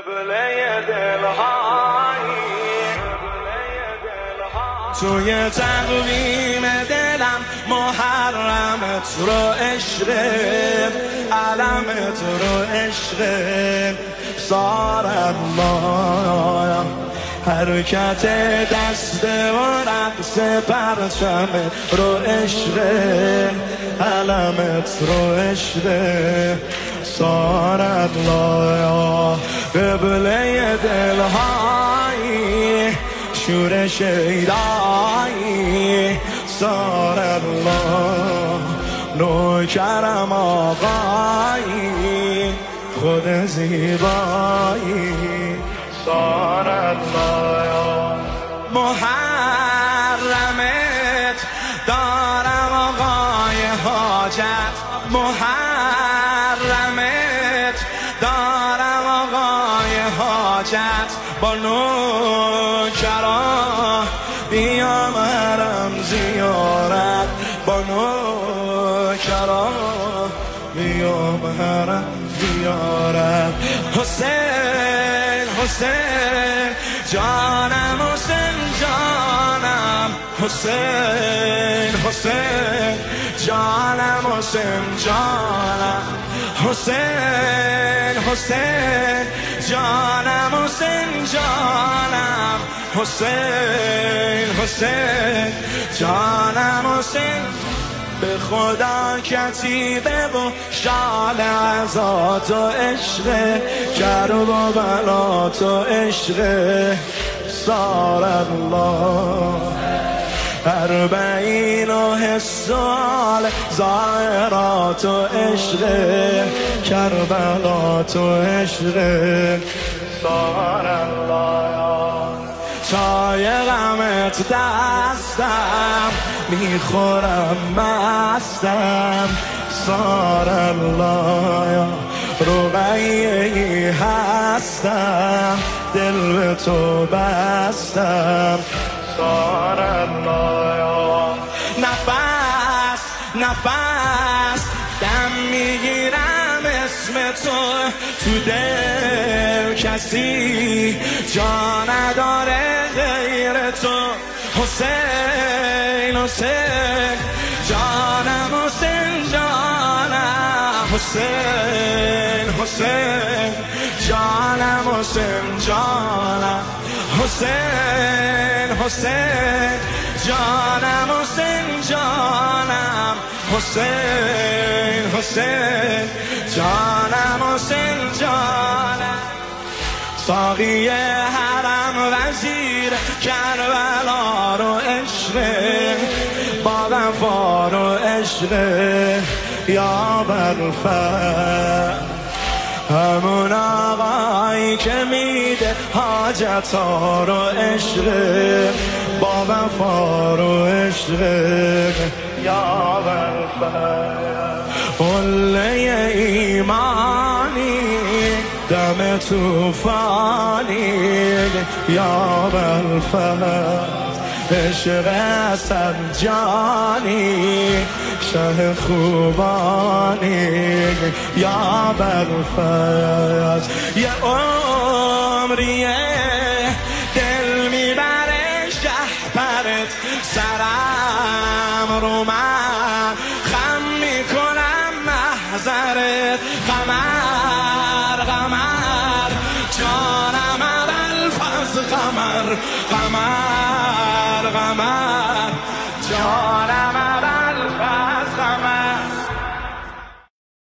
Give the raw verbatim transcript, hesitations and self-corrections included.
قبله دلهایی توی تقویم دلم محرمت رو عشق علمت رو عشق صار الله حرکت دست و رقص پرچمت رو عشق علمت رو عشق صار الله قبله دلهایی شور شیدایی صار الله نوکرم آقایی خود زیبایی صار الله محرمت دارم آقای حاجت محرمت دارم آقای حاجت با نوکران بیام حرم زیارت با نوکران بیام حرم زیارت حسین حسین جانم حسین جانم حسین حسین جانم حسین جانم حسین حسین جانم حسین جانم حسین حسین جانم حسین به خدا کتیبه و شال عزات و عشق کرب و بلات و عشق صار الله اربعین و حسال ظاهرات و عشق کربلات و عشق صار الله چای غمت دستم میخورم مستم صار الله رقیه‌ای هستم دل به تو بستم صار الله نفس نفس دم میگیرم اسم تو تو دل کسی جا نداره غیر تو حسین حسین جانم حسین جانم حسین حسین جانم حسین جانم حسین حسین جانم حسین جانم حسین حسین جانم حسین جانم ساقی حرم وزیر کربلا رو عشق با وفا رو عشق یا برفر همون آقایی که میده حاجت ها رو عشق با وفا رو عشق یا برفر قله ایمانی دم توفانی یا برفر عشق اصل جانی شه خوبانی یا برفت یه عمریه دل میبره شهپرت سرم رو من خم میکنم محضرت قمر قمر جانم اول فاز قمر قمر قمر جان